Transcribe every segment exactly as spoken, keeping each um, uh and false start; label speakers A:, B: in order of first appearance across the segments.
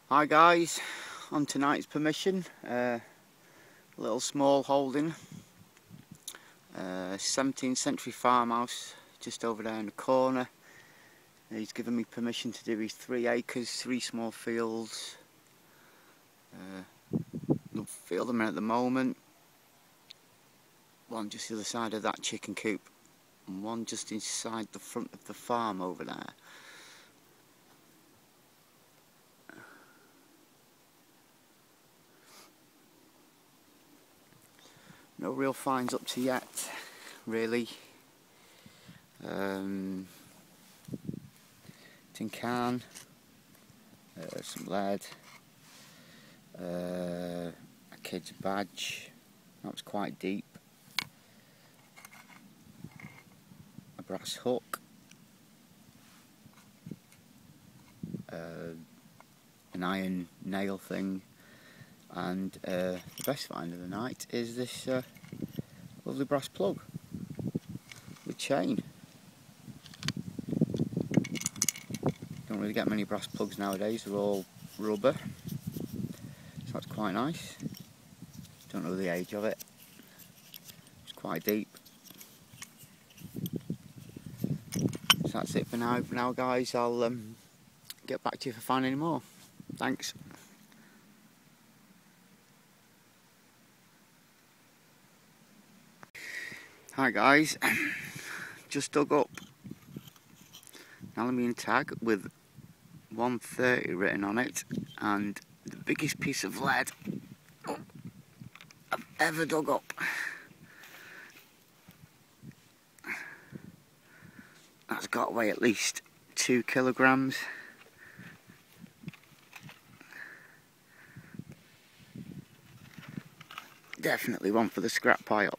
A: Hi guys, on tonight's permission, uh, a little small holding, uh, seventeenth century farmhouse just over there in the corner. He's given me permission to do his three acres, three small fields. Uh, the field I'm in at the moment, one just the other side of that chicken coop and one just inside the front of the farm over there. No real finds up to yet, really. Um, tin can, uh, some lead, uh, a kid's badge, that was quite deep, a brass hook, uh, an iron nail thing, and uh, the best find of the night is this uh, lovely brass plug with chain. Don't really get many brass plugs nowadays, they're all rubber, so that's quite nice. Don't know the age of it, it's quite deep. So that's it for now, for now guys. I'll um, get back to you if I find any more. Thanks. Hi guys, just dug up an aluminium tag with one thirty written on it, and the biggest piece of lead I've ever dug up. That's got to weigh at least two kilograms. Definitely one for the scrap pile.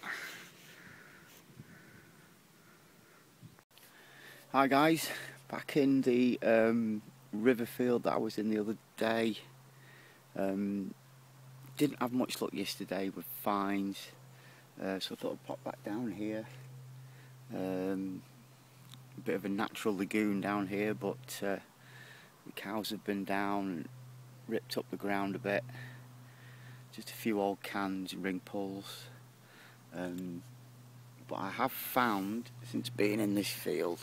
A: Hi guys, back in the um, river field that I was in the other day. Um, didn't have much luck yesterday with finds, uh, so I thought I'd pop back down here. Um, a bit of a natural lagoon down here, but uh, the cows have been down and ripped up the ground a bit. Just a few old cans and ring pulls. Um, but I have found, since being in this field,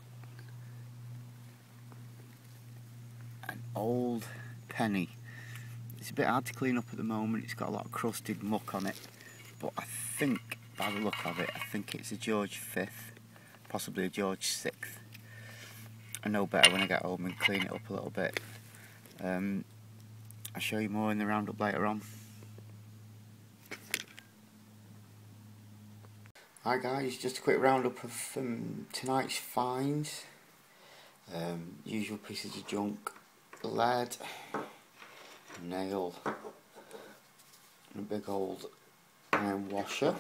A: an old penny. It's a bit hard to clean up at the moment, it's got a lot of crusted muck on it, but I think, by the look of it, I think it's a George fifth, possibly a George sixth. I know better when I get home and clean it up a little bit. Um, I'll show you more in the roundup later on. Hi guys, just a quick roundup of um, tonight's finds. Um, usual pieces of junk, lead, nail, and a big old iron washer.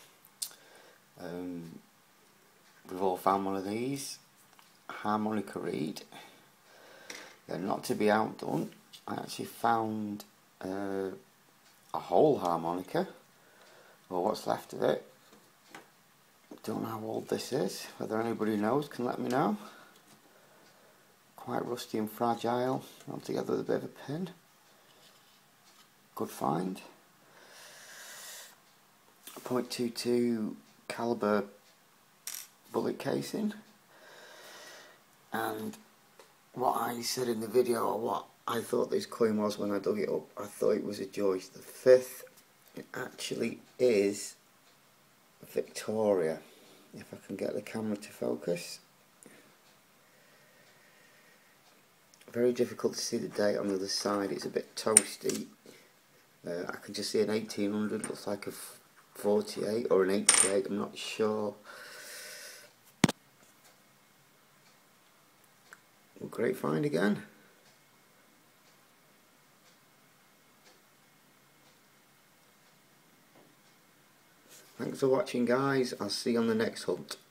A: Um, we've all found one of these, harmonica reed. They're not to be outdone. I actually found uh, a whole harmonica, or what's left of it. Don't know how old this is, whether anybody knows can let me know. Quite rusty and fragile, held together with a bit of a pin. Good find. A point two two caliber bullet casing. And what I said in the video, or what I thought this coin was when I dug it up, I thought it was a George the fifth. It actually is a Victoria, if I can get the camera to focus. Very difficult to see the date on the other side, it's a bit toasty. Uh, I can just see an eighteen hundred, looks like a forty-eight or an eighty-eight, I'm not sure. Well, great find again. Thanks for watching guys, I'll see you on the next hunt.